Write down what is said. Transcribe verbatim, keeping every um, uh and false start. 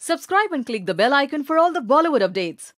Subscribe and click the bell icon for all the Bollywood updates.